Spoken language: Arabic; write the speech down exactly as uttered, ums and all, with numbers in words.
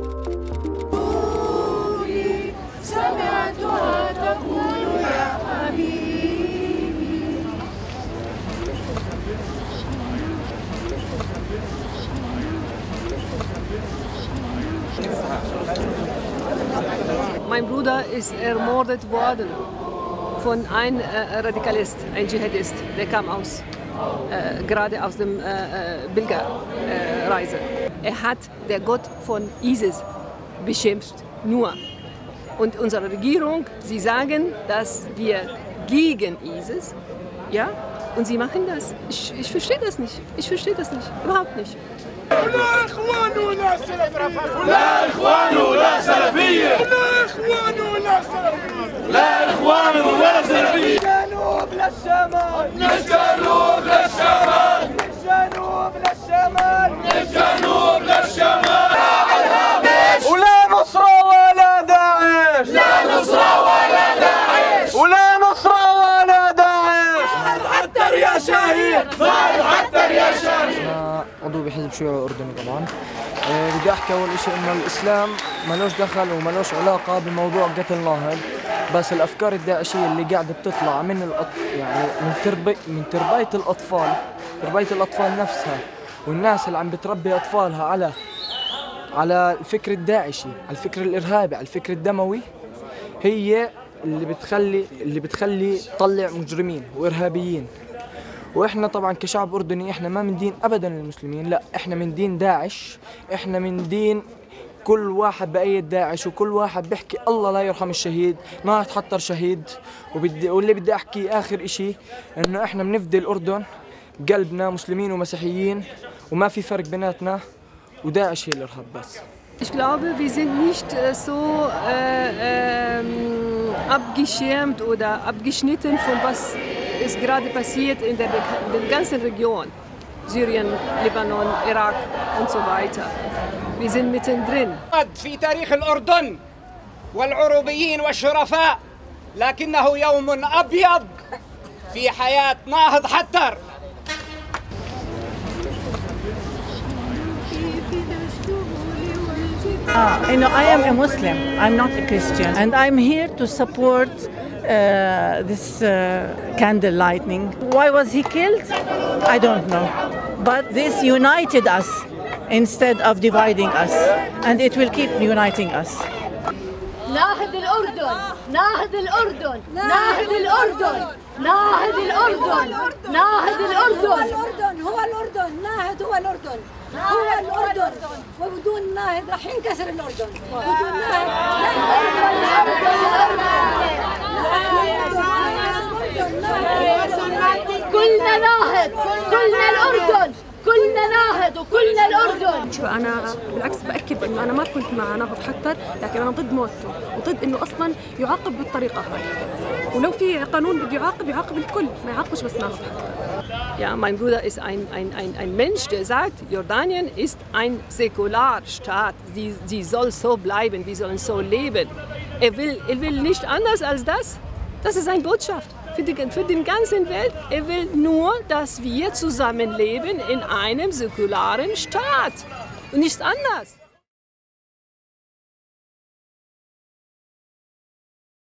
سمعتها تقول يا حبيبي. Mein Bruder ist ermordet worden von einem äh, Radikalist, ein Dschihadist, der kam aus, äh, gerade aus dem äh, Pilgerreise. Äh, er hat der Gott von ISIS beschimpft, nur. Und unsere Regierung, sie sagen, dass wir gegen ISIS, ja, und sie machen das. Ich, ich verstehe das nicht, ich verstehe das nicht, überhaupt nicht. لا إخوان ولا سلفية. لا إخوان ولا سلفية. لا إخوان ولا سلفية. لا إخوان ولا سلفية. الجنوب للشمال. الجنوب للشمال. الجنوب للشمال. الجنوب للشمال. ولا نصرة ولا داعش. لا نصرة ولا داعش. ولا نصرة ولا داعش. ناهد حتر يا شهيد. ناهد حتر يا شهيد. عضو بحزب الشيوعي الأردني طبعا. أه بدي أحكي أول شيء إنه الإسلام ملوش دخل وملوش علاقة بموضوع قتل ناهض، بس الأفكار الداعشية اللي قاعدة بتطلع من الأط... يعني من تربي من تربية الأطفال، تربية الأطفال نفسها، والناس اللي عم بتربي أطفالها على على الفكر الداعشي، على الفكر الإرهابي، على الفكر الدموي، هي اللي بتخلي اللي بتخلي تطلع مجرمين وإرهابيين. واحنا طبعا كشعب اردني احنا ما من دين ابدا المسلمين، لا احنا من دين داعش، احنا من دين كل واحد بأيد داعش، وكل واحد بيحكي الله لا يرحم الشهيد، ناهد حتر شهيد. وبدي واللي بدي احكي اخر اشي انه احنا بنفدي الاردن قلبنا مسلمين ومسيحيين، وما في فرق بيناتنا، وداعش هي الارهاب بس. Ich glaube, wir sind nicht so äh, ähm, abgeschirmt oder abgeschnitten von was ist gerade passiert in der, in der ganzen Region. Syrien, Libanon, Irak und so weiter. Wir sind mittendrin. في تاريخ الأردن والعروبيين والشرفاء، لكنه يوم أبيض في حياة ناهض حتر. Uh, you know, I am a Muslim, I'm not a Christian, and I'm here to support uh, this uh, candle lighting. Why was he killed? I don't know. But this united us instead of dividing us, and it will keep uniting us. ناهد الأردن، ناهد الأردن، ناهد الأردن، ناهد الأردن، ناهد الأردن. هو الأردن، ناهد هو الأردن، هو الأردن، وبدون ناهد راح ينكسر الأردن. بدون ناهد كلنا ناهد، كلنا الأردن، كلنا ناهد وكلنا الأردن. شو أنا بالعكس بأكد إنه أنا ما كنت مع ناهض حتر، لكن أنا ضد موته وضد إنه أصلاً يعاقب بالطريقة هاي. ولو في قانون بده يعاقب يعاقب الكل، ما يعاقبش بس ناهض حتر. Ja, mein Bruder ist ein, ein, ein, ein Mensch, der sagt, Jordanien ist ein Säkularstaat. Sie, sie soll so bleiben, wir sollen so leben. Er will, er will nicht anders als das. Das ist seine Botschaft für die, für die ganze Welt. Er will nur, dass wir zusammenleben in einem säkularen Staat und nichts anderes.